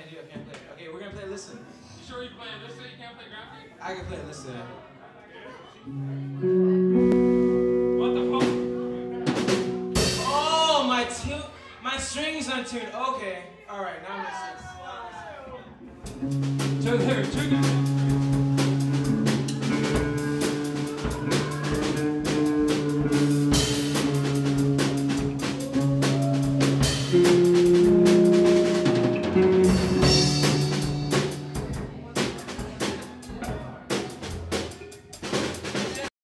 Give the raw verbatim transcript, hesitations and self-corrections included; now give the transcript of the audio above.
can't do. I can't play. Okay, we're gonna play Listen. You sure you play Listen? You can't play Graphic? I can play Listen. What the fuck? Oh, my tu- my strings untuned. Okay. All right, now I'm listening. Turn there, turn there.